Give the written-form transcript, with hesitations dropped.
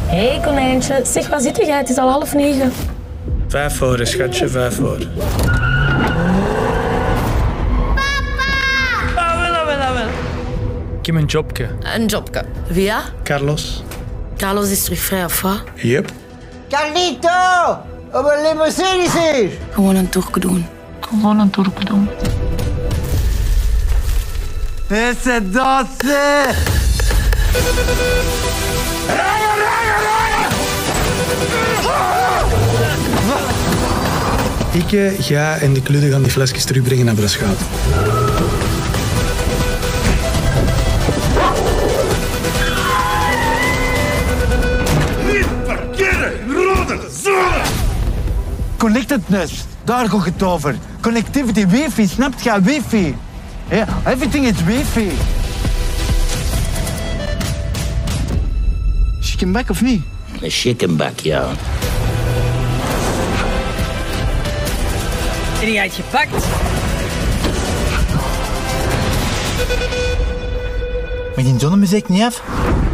Hé, konijntje. Zeg, waar zit jij? Het is al 8:30. 5 voor, schatje, 5 voor. Ik heb een jobje. Een jobke. Via? Carlos. Carlos is terug vrij, of wat? Yep. Carlito! Op een limousine is hier! Gewoon een toerke doen. Gewoon een toerke doen. Esse doce! Ik ga en de kludden gaan die flesjes terugbrengen naar Braschaat. Niet parkeren! Rode zone! Connectedness, daar gaat het over. Connectivity, wifi, snapt je? Wifi. Yeah, everything is wifi. Chicken back of niet? Een chickenbak, ja. En jij het gepakt? Maar die zonnemuziek niet af?